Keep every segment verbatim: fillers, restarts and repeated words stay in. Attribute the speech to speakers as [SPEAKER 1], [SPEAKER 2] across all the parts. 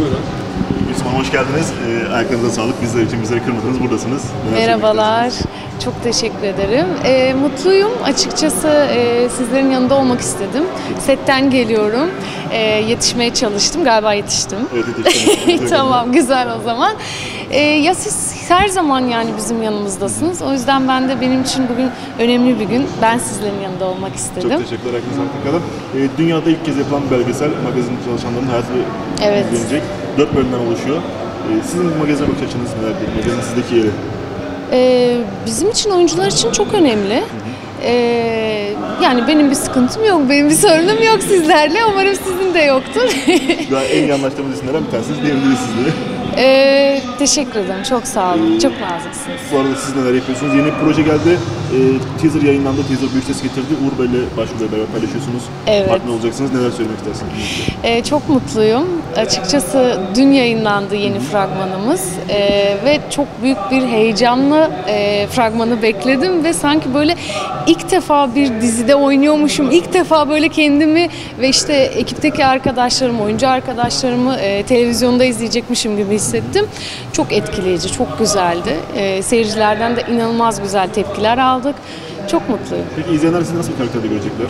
[SPEAKER 1] Buyurun.
[SPEAKER 2] Gülsüm Hanım hoş geldiniz. Ee, ayaklarınıza sağlık. Bizler için bizleri kırmadınız. Buradasınız. Neler
[SPEAKER 3] Merhabalar. Çok teşekkür ederim. E, mutluyum. Açıkçası e, sizlerin yanında olmak istedim. Setten geliyorum. E, yetişmeye çalıştım. Galiba yetiştim.
[SPEAKER 2] Evet, yetiştim.
[SPEAKER 3] Tamam, güzel o zaman. E, ya siz her zaman yani bizim yanımızdasınız. O yüzden ben de benim için bugün önemli bir gün. Ben sizlerin yanında olmak istedim.
[SPEAKER 2] Çok teşekkürler. Ayaklarınıza sağlık tekrardan. Ee, dünyada ilk kez yapılan bir belgesel. Magazin çalışanlarının hayatı
[SPEAKER 3] Evet.
[SPEAKER 2] izlenecek. Dört bölümden oluşuyor. Ee, sizin magazine bakış açınız nelerdir? Magazin sizdeki yeri?
[SPEAKER 3] Ee, bizim için, oyuncular için çok önemli. Ee, yani benim bir sıkıntım yok, benim bir sorunum yok sizlerle. Umarım sizin de yoktur.
[SPEAKER 2] Daha en iyi anlaştığımız isimlerden bir tanesiniz diyebiliriz sizleri.
[SPEAKER 3] Ee, teşekkür ederim, çok sağ olun, çok naziksiniz.
[SPEAKER 2] Bu arada siz neler yapıyorsunuz? Yeni bir proje geldi. Ee, teaser yayınlandı. Teaser büyük ses getirdi. Uğur Bey'le başvuruları beraber paylaşıyorsunuz.
[SPEAKER 3] Evet.
[SPEAKER 2] Partner olacaksınız. Neler söylemek istersiniz?
[SPEAKER 3] Ee, çok mutluyum. Açıkçası dün yayınlandı yeni fragmanımız ee, ve çok büyük bir heyecanla e, fragmanı bekledim ve sanki böyle ilk defa bir dizide oynuyormuşum, ilk defa böyle kendimi ve işte ekipteki arkadaşlarım, oyuncu arkadaşlarımı e, televizyonda izleyecekmişim gibi hissettim. Çok etkileyici, çok güzeldi. E, seyircilerden de inanılmaz güzel tepkiler aldık. Çok mutluyum.
[SPEAKER 2] Peki izleyenler sizi nasıl bir karakterde görecekler?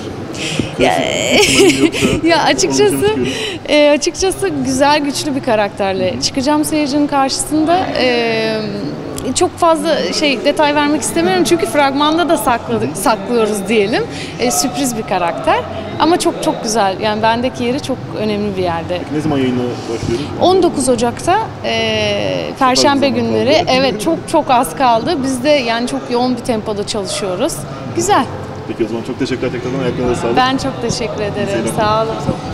[SPEAKER 3] Ya, ya açıkçası e, açıkçası güzel, güçlü bir karakterle çıkacağım seyircinin karşısında. E, çok fazla şey detay vermek istemiyorum çünkü fragmanda da sakladık, saklıyoruz diyelim. E, sürpriz bir karakter ama çok çok güzel. Yani bendeki yeri çok önemli bir yerde.
[SPEAKER 2] Ne zaman yayına başlıyoruz?
[SPEAKER 3] on dokuz Ocak'ta e, Perşembe günleri.
[SPEAKER 2] Kaldı.
[SPEAKER 3] Evet, çok çok az kaldı. Biz de yani çok yoğun bir tempoda çalışıyoruz. Güzel.
[SPEAKER 2] Peki o zaman çok teşekkürler tekrardan. Ayaklarınıza sağlık.
[SPEAKER 3] Ben çok teşekkür ederim.
[SPEAKER 2] Selam.
[SPEAKER 3] Sağ olun.